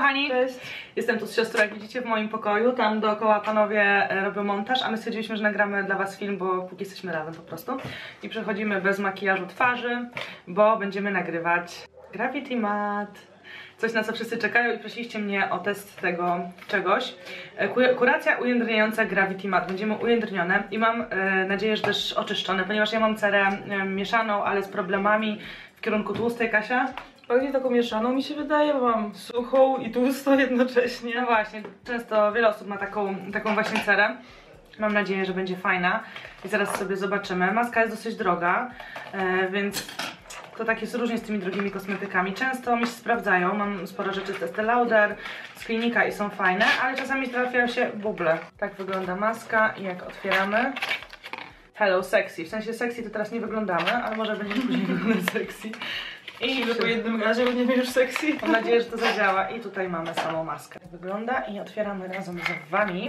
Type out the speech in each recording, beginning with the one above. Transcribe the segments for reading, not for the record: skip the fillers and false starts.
kochani! Cześć! Jestem tu z siostrą, jak widzicie, w moim pokoju. Tam dookoła panowie robią montaż, a my stwierdziliśmy, że nagramy dla was film, bo póki jesteśmy razem po prostu. I przechodzimy bez makijażu twarzy, bo będziemy nagrywać Gravity Matte. Coś, na co wszyscy czekają i prosiliście mnie o test tego czegoś. Kuracja ujędrniająca Gravity Matte. Będziemy ujędrnione i mam nadzieję, że też oczyszczone, ponieważ ja mam cerę mieszaną, ale z problemami w kierunku tłustej. Kasia? Bardziej taką mieszaną mi się wydaje, bo mam suchą i tłustą jednocześnie. No właśnie, często wiele osób ma taką właśnie cerę. Mam nadzieję, że będzie fajna i zaraz sobie zobaczymy. Maska jest dosyć droga, więc to tak jest różnie z tymi drogimi kosmetykami. Często mi się sprawdzają, mam sporo rzeczy z Estée Lauder, z klinika i są fajne, ale czasami trafiają się buble. Tak wygląda maska i jak otwieramy... Hello sexy, w sensie sexy to teraz nie wyglądamy, ale może będziemy później wyglądać sexy. I że po jednym razie będziemy już sexy. Mam nadzieję, że to zadziała. I tutaj mamy samą maskę. Tak wygląda i otwieramy razem z wami.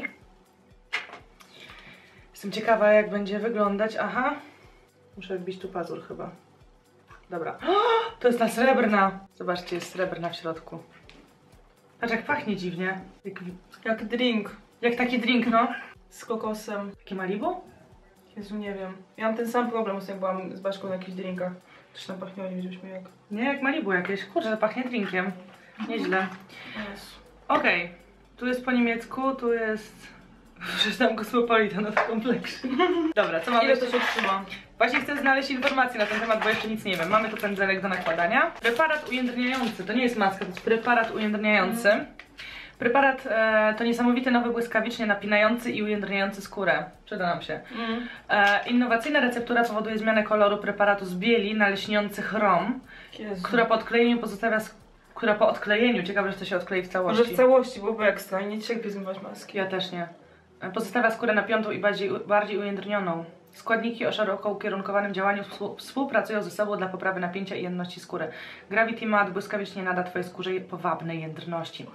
Jestem ciekawa, jak będzie wyglądać. Aha, muszę wbić tu pazur chyba. Dobra. To jest ta srebrna. Zobaczcie, jest srebrna w środku. Patrz, jak pachnie dziwnie. Jak drink. Jak taki drink, no. Z kokosem. Takie Malibu? Jezu, nie wiem. Ja mam ten sam problem, jak byłam z Baszką na jakichś drinkach. Coś tam pachniało, nie wiedzieliśmy jak. Nie, jak Malibu jakieś. Kurczę, to pachnie drinkiem. Nieźle. Jezu. Okej. Tu jest po niemiecku, tu jest... Przeczytam Cosmopolitan w kompleksie. Dobra, co mamy? Ile to się trzyma? Właśnie chcę znaleźć informacje na ten temat, bo jeszcze nic nie wiem. Mamy tu pędzelek do nakładania. Preparat ujędrniający. To nie jest maska, to jest preparat ujędrniający. Preparat to niesamowity, nowy, błyskawicznie napinający i ujędrniający skórę. Przyda nam się. Innowacyjna receptura powoduje zmianę koloru preparatu z bieli na lśniący chrom, która po odklejeniu, ciekawe, że to się odklei w całości. Może w całości byłoby ekstra i nie cierpię zmywać maski. Ja też nie. Pozostawia skórę napiętą i bardziej ujędrnioną. Składniki o szeroko ukierunkowanym działaniu współpracują ze sobą dla poprawy napięcia i jemności skóry. Gravity Matte błyskawicznie nada twojej skórze powabnej jędrności.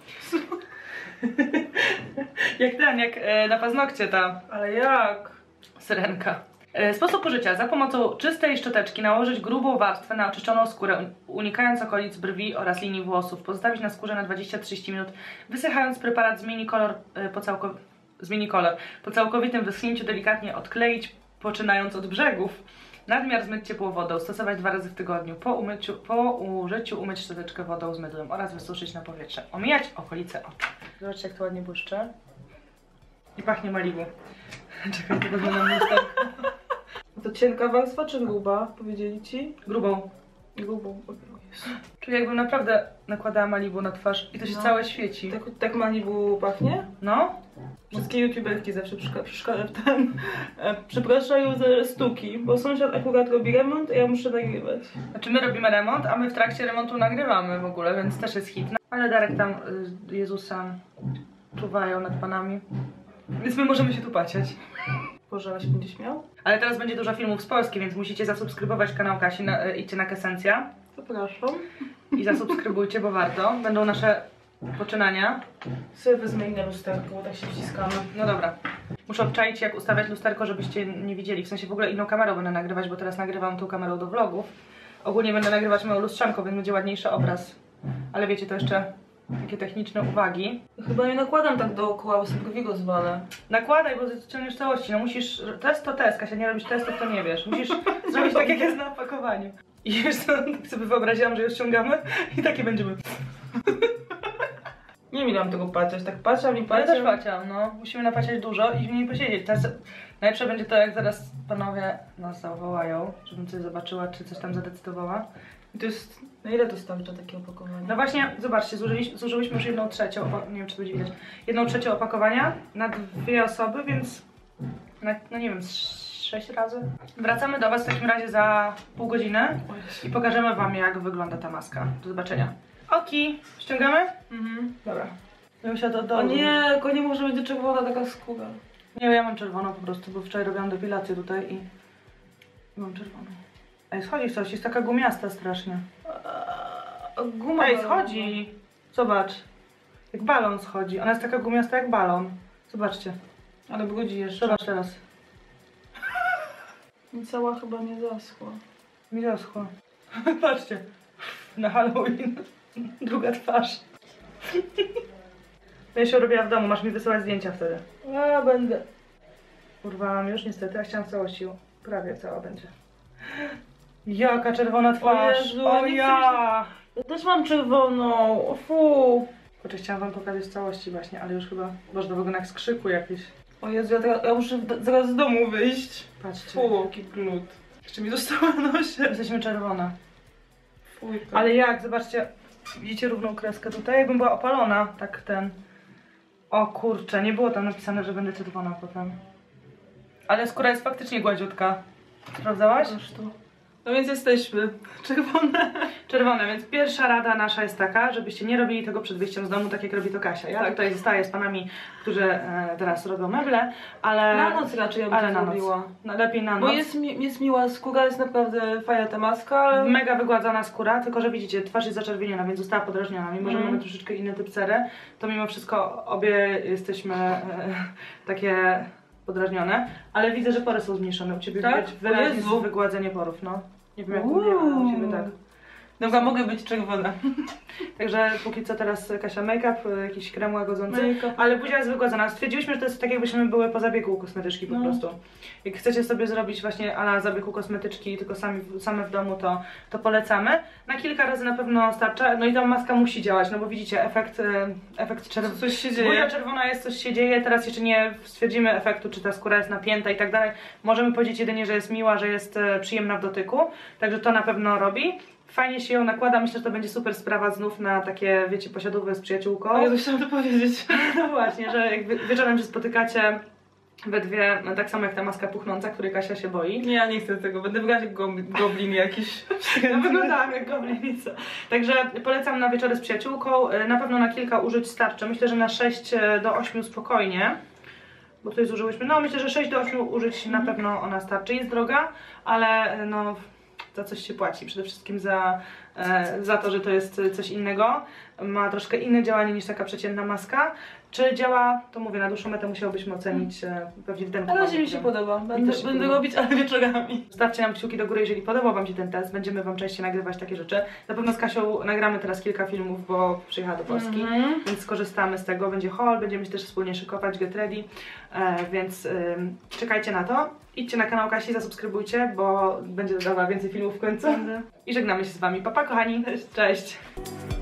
jak na paznokcie ta. Ale jak? Syrenka. Sposób użycia. Za pomocą czystej szczoteczki nałożyć grubą warstwę na oczyszczoną skórę, unikając okolic brwi oraz linii włosów. Pozostawić na skórze na 20-30 minut. Wysychając, preparat zmieni kolor po całkowitym wyschnięciu, delikatnie odkleić, poczynając od brzegów. Nadmiar zmyć ciepłą wodą, stosować 2 razy w tygodniu. Po użyciu umyć szczoteczkę wodą z mydłem oraz wysuszyć na powietrze. Omijać okolice oczu. Zobaczcie, jak to ładnie błyszczy. I pachnie Malibu. Czekaj, tylko zmieniam lusterko. To cienka warstwa czy gruba? Powiedzieli ci? Grubą. Grubą. Czuję, jakbym naprawdę nakładała Malibu na twarz i to się całe świeci. Tak Malibu pachnie? No. Wszystkie youtuberki zawsze przepraszają za sztuki, bo sąsiad akurat robi remont, a ja muszę nagrywać. Znaczy my robimy remont, a my w trakcie remontu nagrywamy w ogóle, więc też jest hit. Ale Darek tam Jezusa czuwają nad panami, więc my możemy się tu patrzeć. Boże, ale się będzie śmiał? Ale teraz będzie dużo filmów z Polski, więc musicie zasubskrybować kanał Kasi, idźcie na Kesencja. Zapraszam. I zasubskrybujcie, bo warto. Będą nasze poczynania. Sobie wezmę inne lusterko, bo tak się wciskamy. No dobra. Muszę obczaić, jak ustawiać lusterko, żebyście nie widzieli. W sensie w ogóle inną kamerą będę nagrywać, bo teraz nagrywam tą kamerą do vlogów. Ogólnie będę nagrywać moją lustrzanką, więc będzie ładniejszy obraz. Ale wiecie, to jeszcze takie techniczne uwagi. Chyba nie nakładam tak dookoła, bo sobie go zwalę. Nakładaj, bo ciągniesz całości. No musisz... Test to test. Kasia, nie robisz testów, to nie wiesz. Musisz zrobić tak, jak jest na opakowaniu. I jeszcze tak sobie wyobraziłam, że już ściągamy i takie będziemy. Nie miałam tego patrzeć, tak patrzam i Ja patrzę. też paciam, no. Musimy napaciać dużo i w niej posiedzieć. Teraz najlepsze będzie to, jak zaraz panowie nas zawołają, żebym coś zobaczyła, czy coś tam zadecydowała. I to jest... Na ile to starcza takie opakowanie? No właśnie, zobaczcie, zużyliśmy już 1/3, nie wiem, czy to będzie widać, 1/3 opakowania na 2 osoby, więc no nie wiem, 6 razy. Wracamy do was w takim razie za pół godziny i pokażemy wam, jak wygląda ta maska. Do zobaczenia. Oki, ściągamy? Dobra. Ja myślę, O nie, tylko nie może będzie czerwona taka skóra. Nie, ja mam czerwoną po prostu, bo wczoraj robiłam depilację tutaj i mam czerwoną. Ej, schodzi coś, jest taka gumiasta strasznie. Guma. Ej, schodzi! Zobacz. Jak balon schodzi. Ona jest taka gumiasta jak balon. Zobaczcie. Ale brudzi jeszcze. Zobacz teraz. I cała chyba nie zaschła. Mi zaschła. Patrzcie. Na Halloween. Druga twarz. Ja się robiła w domu, masz mi wysyłać zdjęcia wtedy. Ja będę. Urwałam już niestety, a chciałam w całości, prawie cała będzie. Jaka czerwona twarz! O Jezu, O nie ja! Ja też mam czerwoną. Fu. Kurczę, chciałam wam pokazać w całości właśnie, ale już chyba, boże, to wygląda jak z krzyku jakiś. O Jezu, ja muszę zaraz z domu wyjść. Patrzcie. Fu, jaki glut. Jeszcze mi została na nosie. Jesteśmy czerwone. Fuj. Ale jak, zobaczcie, widzicie równą kreskę tutaj? Jakbym była opalona, tak ten. O kurczę, nie było tam napisane, że będę czerwona potem. Ale skóra jest faktycznie gładziutka. Sprawdzałaś? No więc jesteśmy czerwone. Czerwone, więc pierwsza rada nasza jest taka, żebyście nie robili tego przed wyjściem z domu, tak jak robi to Kasia. Ja Tak. tutaj zostaję z panami, którzy teraz robią meble, ale... Na noc raczej ja bym to zrobiła. Lepiej na noc. Bo jest miła skóra, jest naprawdę fajna ta maska, ale... Mega wygładzona skóra, tylko że widzicie, twarz jest zaczerwieniona, więc została podrażniona. Mimo, że mamy troszeczkę inny typ cery, to mimo wszystko obie jesteśmy takie podrażnione. Ale widzę, że pory są zmniejszone. U Ciebie Tak? widać wyraźnie O Jezu. wygładzenie porów, no. Nie wiem jak u mnie, ale u Ciebie tak. Dobra, mogę być czerwona. Także póki co teraz Kasia make-up, jakiś krem łagodzący, Make-up. ale buzia jest wygładzona. Stwierdziliśmy, że to jest tak jakbyśmy były po zabiegu u kosmetyczki po prostu. Jak chcecie sobie zrobić właśnie ala zabieg u kosmetyczki, tylko same w domu, to polecamy. Na kilka razy na pewno starcza, no i ta maska musi działać, no bo widzicie, efekt czerwony. Coś się dzieje. Buzia czerwona jest, coś się dzieje, teraz jeszcze nie stwierdzimy efektu, czy ta skóra jest napięta i tak dalej. Możemy powiedzieć jedynie, że jest miła, że jest przyjemna w dotyku, także to na pewno robi. Fajnie się ją nakłada, myślę, że to będzie super sprawa znów na takie, wiecie, posiadówy z przyjaciółką. O Jezu, chciałam to powiedzieć. No właśnie, że jak wieczorem się spotykacie we dwie, no tak samo jak ta maska puchnąca, której Kasia się boi. Nie, ja nie chcę tego, będę wyglądać jak goblin jakiś. Ja wyglądałam jak goblinica. Także polecam na wieczory z przyjaciółką, na pewno na kilka użyć starczy, myślę, że na 6 do 8 spokojnie. Bo tutaj zużyłyśmy, no myślę, że 6 do 8 użyć na pewno ona starczy. Jest droga, ale no za coś się płaci. Przede wszystkim za to, że to jest coś innego. Ma troszkę inne działanie niż taka przeciętna maska. Czy działa, to mówię, na dłuższą metę musiałobyśmy ocenić pewnie w demku. Na razie mi się podoba, będę robić, ale wieczorami. Zostawcie nam kciuki do góry, jeżeli podobał wam się ten test. Będziemy wam częściej nagrywać takie rzeczy. Na pewno z Kasią nagramy teraz kilka filmów, bo przyjechała do Polski, więc skorzystamy z tego. Będzie haul, będziemy się też wspólnie szykować, get ready, więc czekajcie na to. Idźcie na kanał Kasi, zasubskrybujcie, bo będzie dodawała więcej filmów w końcu. I żegnamy się z wami. Pa, pa kochani. Cześć.